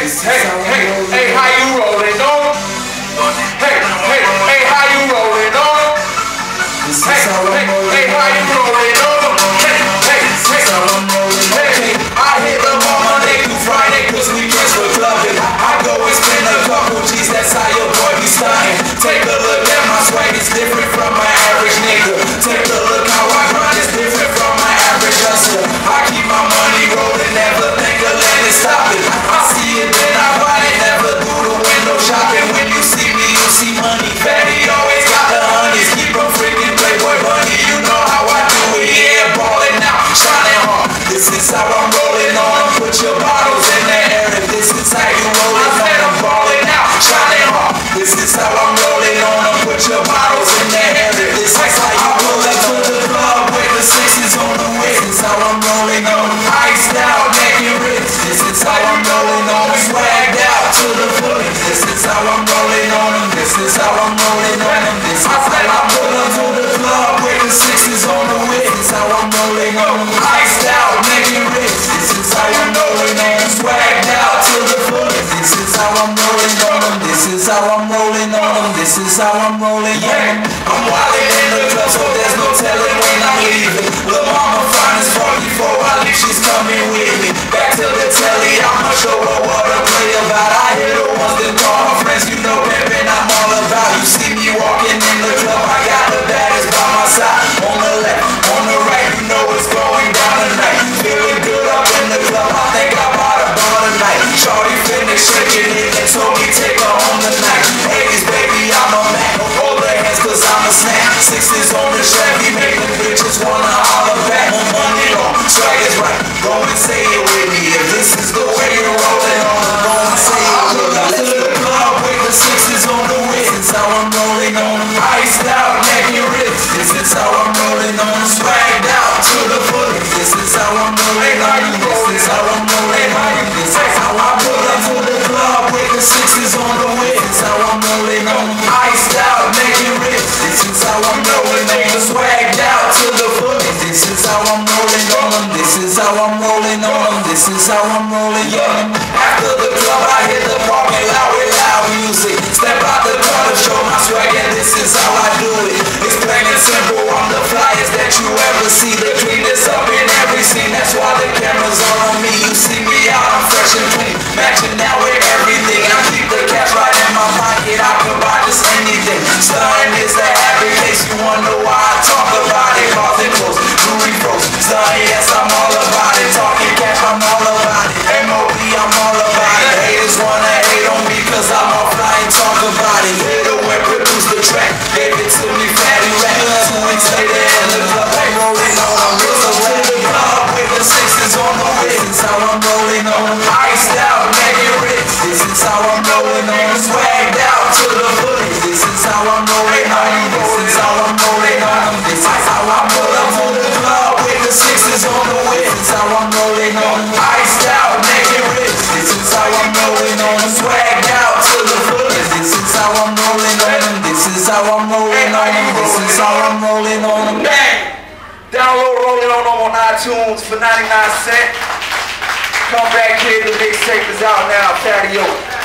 hey, how you rolling on? Hey, how you rolling on? Hey, how you rolling on? I hit them on Monday through Friday cause we dress for clubbing. I go and spend a couple G's, that's how your boy be stunting. Take a look at my swag, it's different from my average nigga. Take a look how I grind, it's different from my average hustler. I keep my money rolling, never think of letting it stop it. I see it, then I buy it, never do the window shopping. When you see me, you see money. Fatty always got the honeys, keep a freaking Playboy bunny. You know how I do it, yeah, ballin' out, shining hard. This is how I'm rolling on, put your bottles in the air. If this is how you rolling on, I'm ballin' out, shining hard. This is how I'm rolling on, put your bottles in the air. If this is how you roll up to the club with the sixes on the way. This is how I'm rolling on, iced out, making rich. This is how I'm rolling on, swagged out to the fullest. This is how I'm rolling on, this is how I'm rolling on. This is how I pull up to the club with the sixes on the way. This is how I'm rolling on, iced out, making rich. This is how I'm rolling on, swagged out to the fullest. This is how I'm rolling on, this is how I'm rolling on. This is how I'm rolling on. I'm wildin' in the club, so there's no telling when I'm leaving. Lil' mama find this far before I leave, she's coming with me. Back to the telly, I'ma show her what I play about. I hear the ones that call my friends, you know pimpin' I'm all about. You see me walking in the club, I got the baddest by my side. On the left, on the right, you know it's going down tonight. Feeling good up in the club, I think I bought a ball tonight. Shorty finished shaking it and told me take her home tonight. Ladies, baby, I'm a man, hold their hands cause I'm a snack. Sixes on the Chevy, make the bitches wanna holler back. More money on, swag is right, go and say it with me. If this is the way you're rolling on, go and say it with me. Let's the club with the sixes on the way. This is how I'm rolling on, iced out, making rich. This is how I'm rolling on, swagged out to the fullest. This is how I'm rolling on, this is how I'm rolling on. This is how I pull up to the club with the sixes on the way. This is how I'm rolling on, iced out, making rich. This is how I'm rolling on, swagged out to the fullest. This is how I'm rolling on, this is how I'm rolling on. This is how I'm rolling on. After the club, I hit the parking lot with loud music. Step out the car to show my swag, and this is how I do it. It's plain and simple, I'm the flyest that you ever see. The cleanest up in every scene, that's why the cameras are on me. You see me out, I'm fresh and clean, matching now with everything. I keep the cash right in my pocket, I can buy just anything. Stunning is the happy place, you wonder why I talk about it. Cause it close, jewelry froze. Stunning, yes, I'm all about it. Talking cash, I'm all about it. M.O.B., I'm all about it. Haters wanna hate on me cause I'm all fly and talk about it. Little and produce the track, gave it to me, fatty rap. 2 weeks later in the club, I'm rolling on. I'm real to the club with the sixes on the way. This is how I'm rolling on, iced out, making rich. This is how I'm rolling on, swagged out to the fullest. This is how I'm rolling on, this is how I'm rolling on. This is how I pull up to the club with the sixes on the way. This is how I'm rolling on, iced out, making rich. This is how I'm rolling on, swagged out to the fullest. This is how I'm rolling on, this is how I'm rolling on. This is how I'm rolling on. Bang! Download Rolling On iTunes for 99 cents. Come back here, the mixtape is out now, Fatty O.